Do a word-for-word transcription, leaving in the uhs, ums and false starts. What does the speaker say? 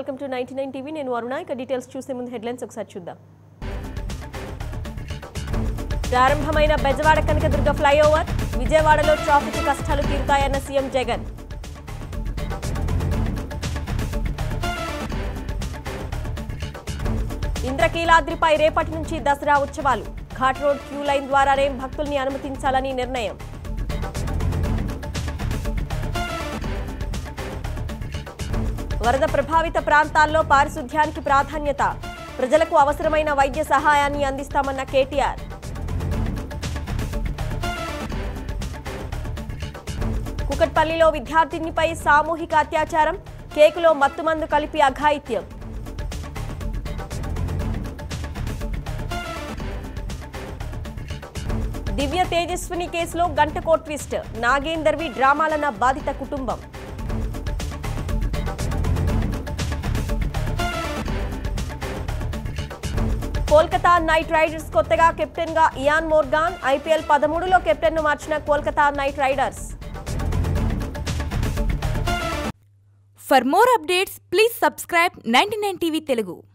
Welcome to ninety nine TV. నేను అరుణ. ఇక details చూసే ముందు హెడ్లైన్స్ ఒకసారి చూద్దాం. ప్రారంభమైన బెజవాడ కనకదుర్గ ఫ్లైఓవర్, విజయవాడలో ట్రాఫిక్ కష్టాలు తీరుతాయన్న సీఎం జగన్. ఇంద్రకీలాద్రిపై రేపటి నుంచి దసరా ఉత్సవాలు, ఘాట్ రోడ్ క్యూ లైన్ ద్వారానే భక్తుల్ని అనుమతించాలని నిర్ణయం. వరద ప్రభావిత ప్రాంతాల్లో పారిశుధ్యానికి ప్రాధాన్యత, ప్రజలకు అవసరమైన వైద్య సహాయాన్ని అందిస్తామన్న కేటీఆర్. కుకట్పల్లిలో విద్యార్థినిపై సామూహిక అత్యాచారం, కేకులో మత్తుమందు కలిపి అఘాయిత్యం. దివ్య తేజస్విని కేసులో గంటకో ట్విస్ట్, నాగేందర్వి డ్రామాలన్న బాధిత కుటుంబం. కోల్కతా నైట్ రైడర్స్ కొత్తగా కెప్టెన్ గా ఇయాన్ మోర్గాన్, ఐపీఎల్ పదమూడులో కెప్టెన్ ను మార్చిన Kolkata night riders. For more updates, please subscribe ninety nine TV Telugu.